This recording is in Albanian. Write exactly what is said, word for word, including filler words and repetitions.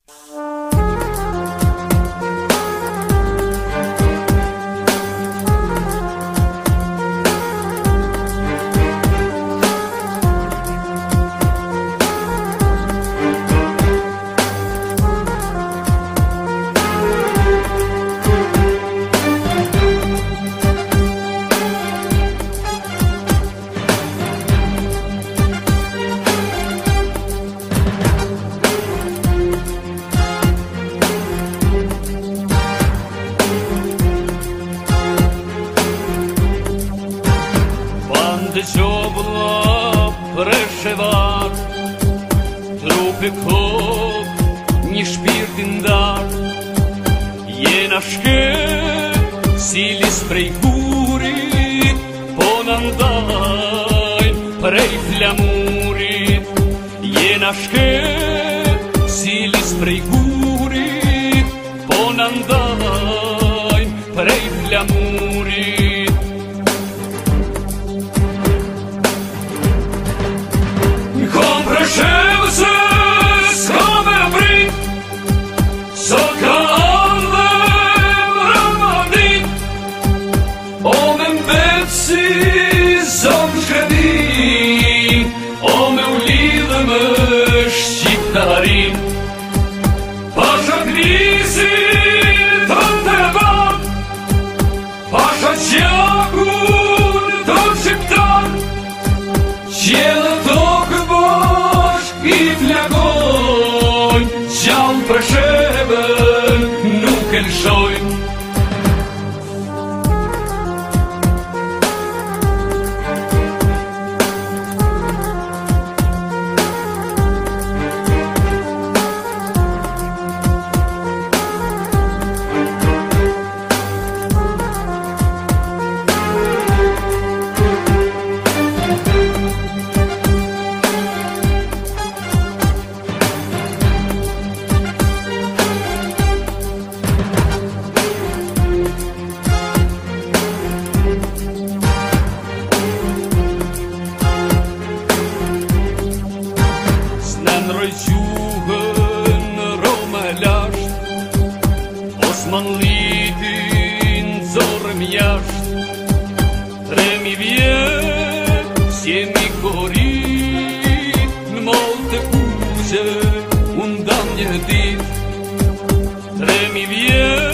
Дзьобла прешивак, трупи кок, ні шпіртиндар. Є нашке сілі спрейгурі, понандай прейфлямурі. Є нашке сілі спрейгурі, понандай прейфлямурі. Pasha Grisi, Tanteba, Pasha Ciagun, Tantshiptan, Ciele Tok Bosh I Flagon, Cial Presheben, Nukel Shoin. Osmanlitin zorëm jasht, tremi vjet, s'jemi korit, në mall të kuqe, unë dam një dit, tremi vjet.